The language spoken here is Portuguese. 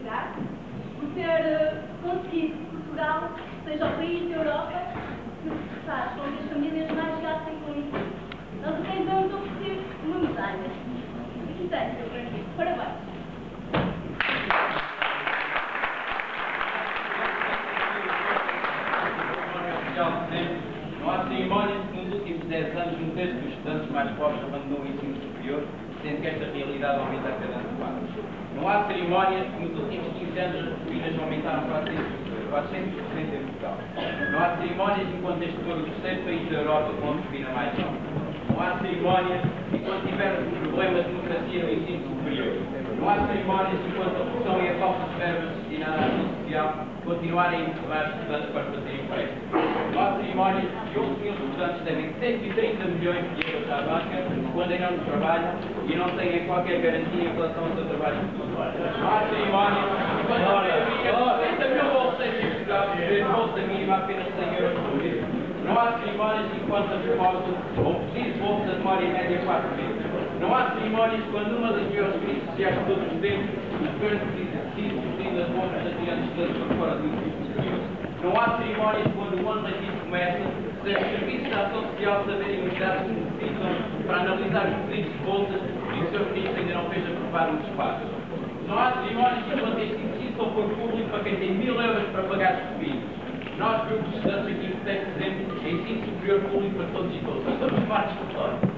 lugar, por ter conseguido que Portugal seja o país da Europa que faz com que as famílias mais gastem com isso. Nós até vamos oferecer uma medalha. Aqui tem. Parabéns. Não há cerimónias que nos últimos 10 anos um terço dos estudantes mais pobres abandonou o ensino superior, sendo que esta realidade aumenta a cada ano que passa. Não há cerimónias que nos últimos 15 anos as propinas aumentaram 400% em Portugal. Não há cerimónias enquanto este for o terceiro país da Europa com a propina mais alta. Não há cerimónias enquanto tivermos um problema de democracia no ensino superior. Não há cerimónias enquanto a pressão e a falta de verbas destinadas à ação social continuarem a empurrar estudantes para fazer empréstimo. Não há cerimónias que 11 mil estudantes devem 130 milhões de euros à banca quando ainda não trabalham e não têm qualquer garantia em relação ao seu trabalho futuro. Não há cerimónias enquanto a maioria 30 mil bolsas em Portugal receber bolsa mínima apenas 100 euros por mês. Não há cerimónias enquanto a famosa ou preciso bolsa demora em média 4 meses. Não há cerimónias quando uma das maiores crises sociais de todos os tempos, o governo decide fugir das bombas atirando estudantes para fora do ensino superior. Não há cerimónias quando o ano letivo começa, sem os serviços de ação social saberem as unidades que necessitam para analisar os pedidos de bolsas e o seu ministro ainda não fez aprovar um despacho. Não há cerimónias enquanto este ensino só for público para quem tem 1000 euros para pagar os subidos. Nós, grupos de estudantes aqui em Portugal, dizemos ensino superior público para todos e todas. Estamos fartos de história.